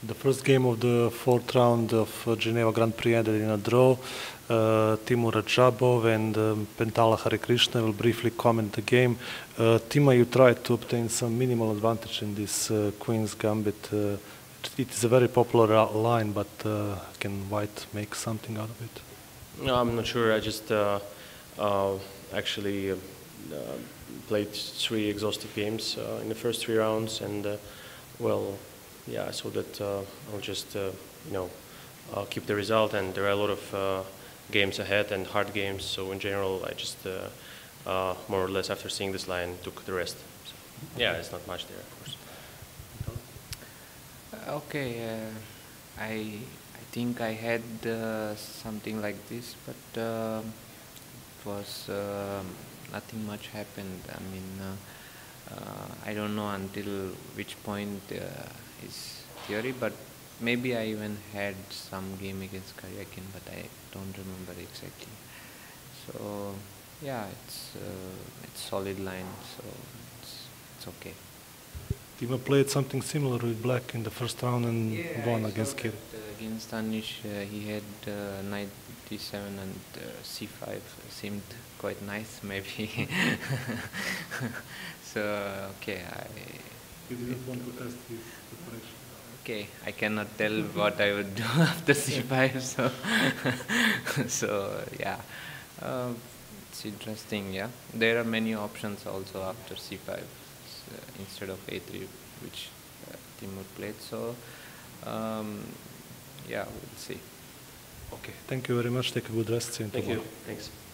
The first game of the fourth round of Geneva Grand Prix ended in a draw. Timo Radjabov and Pentala Harikrishna will briefly comment the game. Tima, you tried to obtain some minimal advantage in this Queen's Gambit. It is a very popular line, but can White make something out of it? No, I'm not sure. I just actually played 3 exhaustive games in the first 3 rounds, and well, yeah, so that I'll just keep the result. And there are a lot of games ahead and hard games. So in general, I just more or less after seeing this line took the rest. So, yeah, it's not much there, of course. Okay, I think I had something like this, but it was nothing much happened. I mean, I don't know until which point is theory, but maybe I even had some game against Karyakin, but I don't remember exactly. So yeah, it's solid line, so it's okay. Tima played something similar with Black in the first round and won against Kir. Against Anish, he had knight d7 and c5 seemed quite nice, maybe. So okay, You didn't want to test his preparation. Okay, I cannot tell what I would do after c5. So, so yeah, it's interesting. Yeah, there are many options also after c5 instead of a3, which Timur played. So, yeah, we'll see. Okay, thank you very much. Take a good rest. See you Thank you. tomorrow. Thanks.